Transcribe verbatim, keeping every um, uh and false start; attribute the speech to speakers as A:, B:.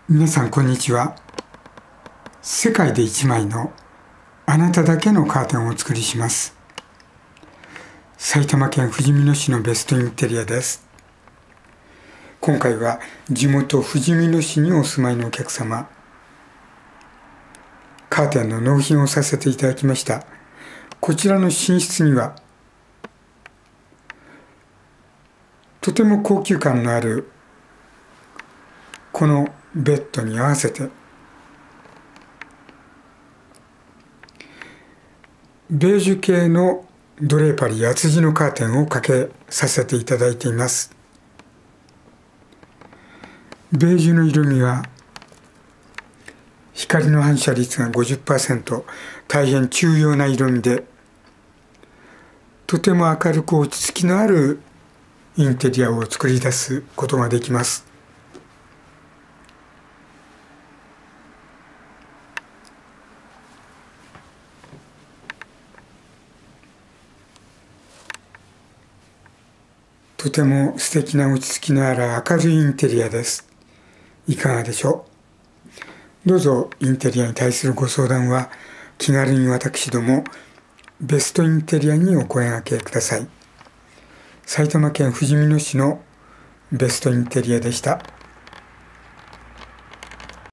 A: 皆さんこんにちは。世界で一枚のあなただけのカーテンをお作りします。埼玉県ふじみ野市のベストインテリアです。今回は地元ふじみ野市にお住まいのお客様、カーテンの納品をさせていただきました。こちらの寝室にはとても高級感のあるこのベッドに合わせてベージュ系のドレーパリー厚地のカーテンをかけさせていただいています。ベージュの色味は光の反射率が ごじゅっパーセント、大変重要な色味で、とても明るく落ち着きのあるインテリアを作り出すことができます。とても素敵な落ち着きのある明るいインテリアです。いかがでしょう。どうぞインテリアに対するご相談は気軽に私どもベストインテリアにお声掛けください。埼玉県ふじみ野市のベストインテリアでした。